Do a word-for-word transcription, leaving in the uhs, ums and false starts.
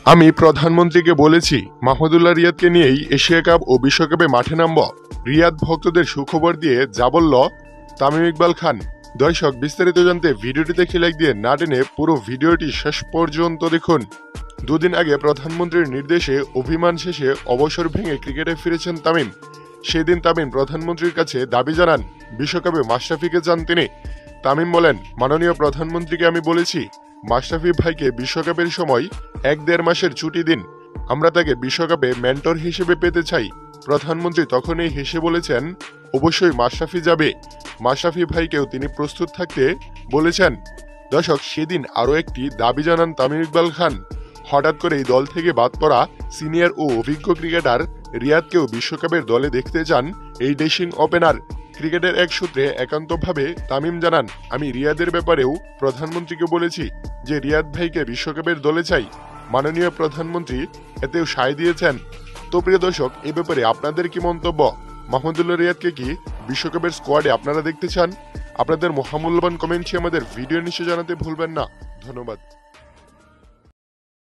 আমি প্রধানমন্ত্রীকে বলেছি মাহমুদুল্লাহ রিয়াদকে নিয়েই এশিয়া কাপ ও বিশ্বকাপে মাঠে নামব। রিয়াদ ভক্তদের সুখবর দিয়ে যা বলল তামিম ইকবাল খান। দর্শক, বিস্তারিত জানতে ভিডিওটি দেখে লাইক দিয়ে না টেনে পুরো ভিডিওটি শেষ পর্যন্ত দেখুন। দুদিন আগে প্রধানমন্ত্রীর নির্দেশে অভিমান শেষে অবসর ভেঙে ক্রিকেটে ফিরেছেন তামিম। সেদিন তামিম প্রধানমন্ত্রীর কাছে দাবি জানান বিশ্বকাপে মাশরাফিকে চান তিনি। তামিম বলেন, মাননীয় প্রধানমন্ত্রীকে আমি বলেছি মাশরাফি ভাইকে বিশ্বকাপের সময় এক দেড় মাসের ছুটি দিন, আমরা তাকে বিশ্বকাপে মেন্টর হিসেবে পেতে চাই। প্রধানমন্ত্রী তখনই হেসে বলেছেন, অবশ্যই মাশরাফি যাবে। মাশরাফি ভাইকেও তিনি প্রস্তুত থাকতে বলেছেন। দর্শক, সেদিন আরও একটি দাবি জানান তামিম ইকবাল খান। হঠাৎ করেই দল থেকে বাদ পড়া সিনিয়র ও অভিজ্ঞ ক্রিকেটার রিয়াদকেও বিশ্বকাপের দলে দেখতে চান এই ডেসিং ওপেনার। ক্রিকেটের এক সূত্রে একান্তভাবে তামিম জানান, আমি রিয়াদের ব্যাপারেও প্রধানমন্ত্রীকে বলেছি যে রিয়াদ ভাইকে বিশ্বকাপের দলে চাই। মাননীয় প্রধানমন্ত্রী এতেও সায় দিয়েছেন। তো প্রিয় দর্শক, এ ব্যাপারে আপনাদের কি মন্তব্য? মাহমুদুল্লাহ রিয়াদকে কি বিশ্বকাপের স্কোয়াডে আপনারা দেখতে চান? আপনাদের মহামূল্যবান কমেন্টটি আমাদের ভিডিও নিচে জানাতে ভুলবেন না। ধন্যবাদ।